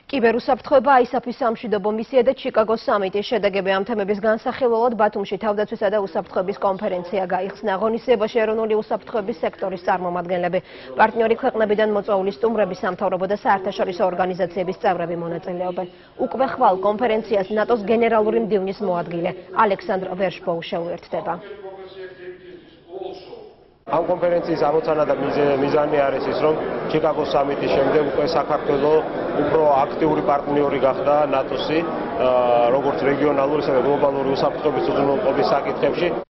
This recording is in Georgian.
კიბერუსაფრთხოება, აისაფის სამშვიდობო მისია და ჩიკაგოს სამიტის შედეგები ამ თემების განსახილველად ბათუმში თავდაცვისა და უსაფრთხოების კონფერენცია გაიხსნა. ღონისძიებაში ეროვნული უსაფრთხოების სექტორის წარმომადგენლები, პარტნიორი ქვეყნებიდან მოწვეული სტუმრები, სამთავრობო და საერთაშორისო ორგანიზაციების წევრები მონაწილეობენ. უკვე ხვალ კონფერენციას ნატოს გენერალური მდივნის მოადგილე ალექსანდრ ვერშბოუ შეუერთდება. ამ კონფერენციის ამოცანა და მიზანი არის ის, რომ ჩიკაგოს სამიტის შემდეგ უკვე საქართველოს უფრო აქტიური პარტნიორი გახდა ნატოსი, როგორც რეგიონალური, ისე გლობალური უსაფრთხოების უზრუნველყოფის საკითხებში.